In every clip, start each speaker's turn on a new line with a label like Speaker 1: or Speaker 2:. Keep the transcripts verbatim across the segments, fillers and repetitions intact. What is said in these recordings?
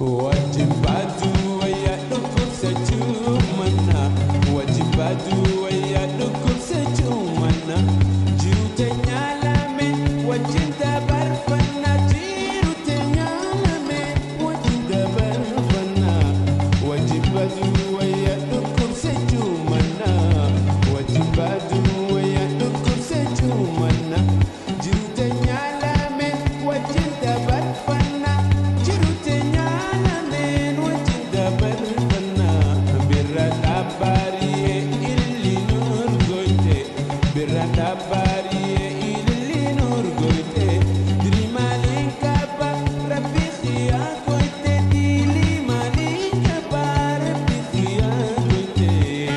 Speaker 1: wajibatu waya dukur sejumana wajibatu waya dukur sejumana jiru tenyalame wajinda barfana jiru tenyalame wajinda barfana wajibatu waya dukur sejumana wajibatu waya dukur sejumana jiru tenyalame wajinda barfana jiru tenyalame wajinda barfana birata bariye illi nur goite birata bariye illi nur goite diri malinka ba rabbi khiya goite dili malinka ba rabbi khiya goite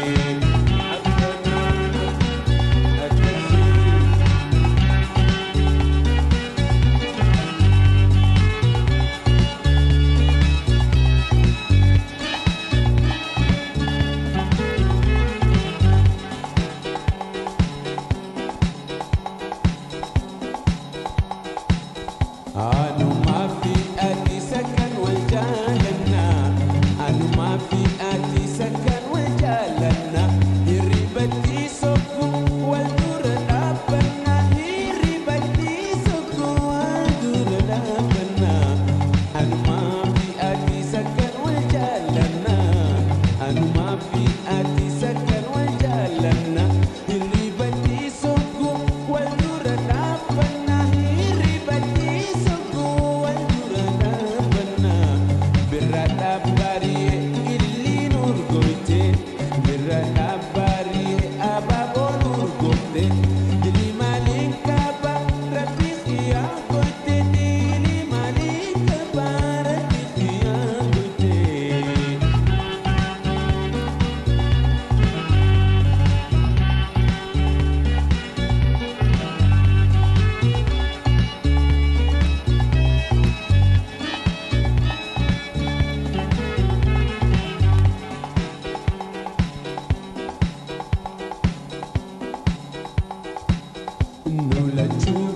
Speaker 1: أنا ما في أتي سكن وجالنا أنا ما في أتي سكن وجالنا يربتي سكو والدور لابنا يربتي سكو والدور لابنا أنا ما في أتي سكن وجالنا أنا ما في أتي سكن وجالنا يربتي سكو والدور لابنا يربتي سكو والدور لابنا birata bariye illi nur goite birata bariye ababo nur goite dili malinka ba rabbi khiya goite dili malinka ba rabbi khiya goite Nula chu